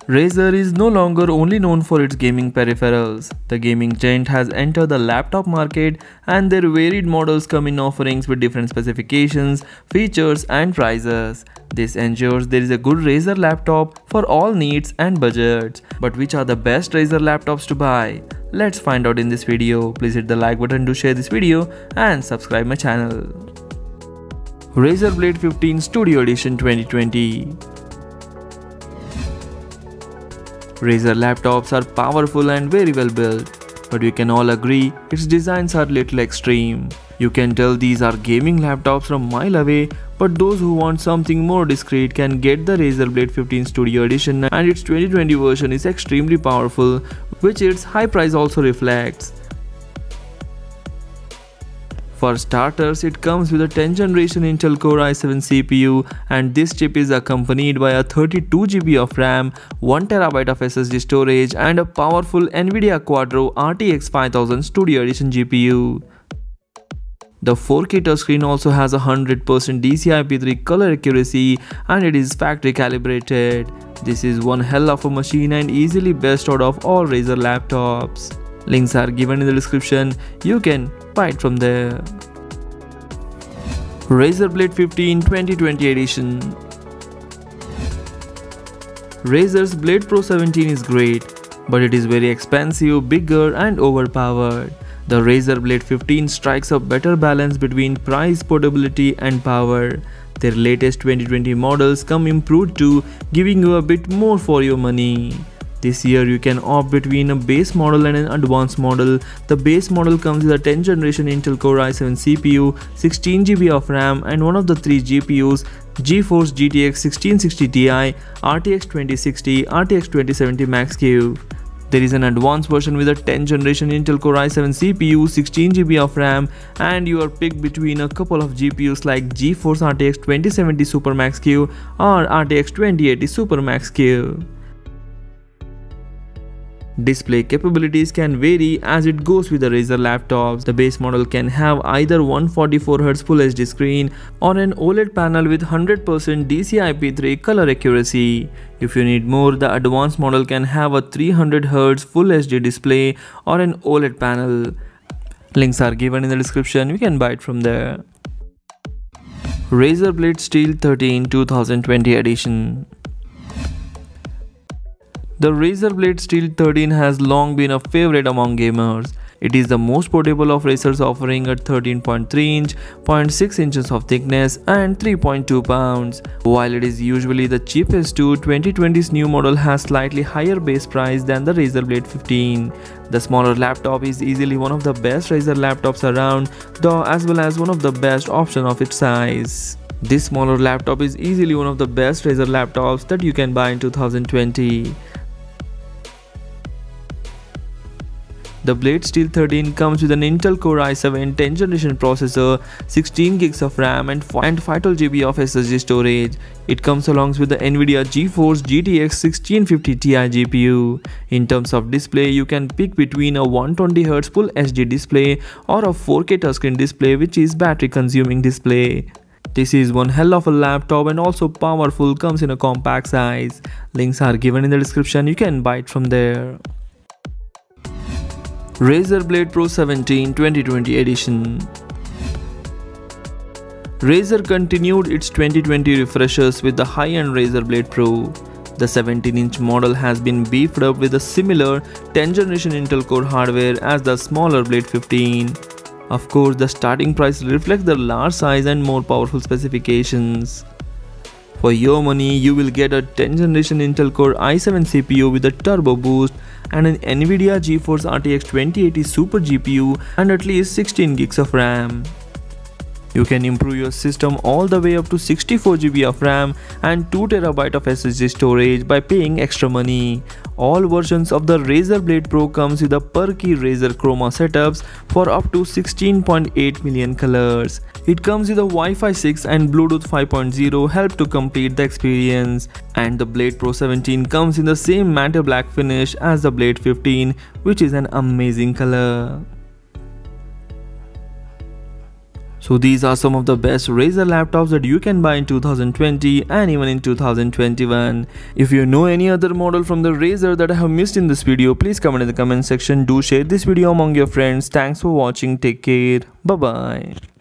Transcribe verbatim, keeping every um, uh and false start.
Razer is no longer only known for its gaming peripherals. The gaming giant has entered the laptop market and their varied models come in offerings with different specifications, features and prices. This ensures there is a good Razer laptop for all needs and budgets. But which are the best Razer laptops to buy? Let's find out in this video. Please hit the like button to share this video and subscribe my channel. Razer Blade fifteen Studio Edition twenty twenty. Razer laptops are powerful and very well built, but we can all agree its designs are little extreme. You can tell these are gaming laptops from mile away, but those who want something more discreet can get the Razer Blade fifteen Studio Edition, and its twenty twenty version is extremely powerful, which its high price also reflects. For starters, it comes with a tenth generation Intel Core i seven C P U, and this chip is accompanied by a thirty-two gigabytes of RAM, one terabyte of S S D storage and a powerful Nvidia Quadro R T X five thousand Studio Edition G P U. The four K touchscreen also has a one hundred percent D C I P three color accuracy and it is factory calibrated. This is one hell of a machine and easily best out of all Razer laptops. Links are given in the description, you can buy it from there. Razer Blade fifteen twenty twenty Edition. Razer's Blade Pro seventeen is great, but it is very expensive, bigger and overpowered. The Razer Blade fifteen strikes a better balance between price, portability and power. Their latest twenty twenty models come improved too, giving you a bit more for your money. This year you can opt between a base model and an advanced model. The base model comes with a tenth generation Intel Core i seven C P U, sixteen gigabytes of RAM and one of the three G P Us, GeForce G T X sixteen sixty Ti, R T X twenty sixty, R T X twenty seventy Max-Q. There is an advanced version with a tenth generation Intel Core i seven C P U, sixteen gigabytes of RAM and you are picked between a couple of G P Us like GeForce R T X twenty seventy Super Max-Q or R T X twenty eighty Super Max-Q. Display capabilities can vary as it goes with the Razer laptops. The base model can have either one forty-four hertz Full H D screen or an OLED panel with one hundred percent D C I P three color accuracy. If you need more, the advanced model can have a three hundred hertz Full H D display or an OLED panel. Links are given in the description, you can buy it from there. Razer Blade Steel thirteen twenty twenty Edition. The Razer Blade Steel thirteen has long been a favorite among gamers. It is the most portable of Razer's offering at thirteen point three inch, zero point six inches of thickness and three point two pounds. While it is usually the cheapest too, twenty twenty's new model has slightly higher base price than the Razer Blade fifteen. The smaller laptop is easily one of the best Razer laptops around, though as well as one of the best option of its size. This smaller laptop is easily one of the best Razer laptops that you can buy in two thousand twenty. The Blade Steel thirteen comes with an Intel Core i seven tenth generation processor, sixteen gigabytes of RAM and five twelve gigabytes of S S D storage. It comes along with the Nvidia GeForce G T X sixteen fifty Ti G P U. In terms of display, you can pick between a one twenty hertz Full H D display or a four K touchscreen display, which is battery consuming display. This is one hell of a laptop and also powerful, comes in a compact size. Links are given in the description, you can buy it from there. Razer Blade Pro seventeen twenty twenty Edition. Razer continued its twenty twenty refreshes with the high-end Razer Blade Pro. The seventeen inch model has been beefed up with a similar tenth generation Intel Core hardware as the smaller Blade fifteen. Of course, the starting price reflects the large size and more powerful specifications. For your money, you will get a tenth generation Intel Core i seven C P U with a turbo boost and an Nvidia GeForce R T X twenty eighty Super G P U and at least sixteen gigabytes of RAM. You can improve your system all the way up to sixty-four gigabytes of RAM and two terabytes of S S D storage by paying extra money. All versions of the Razer Blade Pro comes with a perky Razer Chroma setups for up to sixteen point eight million colors. It comes with a Wi-Fi six and Bluetooth five point zero help to complete the experience. And the Blade Pro seventeen comes in the same matte black finish as the Blade fifteen, which is an amazing color. So these are some of the best Razer laptops that you can buy in two thousand twenty and even in two thousand twenty-one. If you know any other model from the Razer that I have missed in this video, please comment in the comment section. Do share this video among your friends. Thanks for watching. Take care. Bye bye.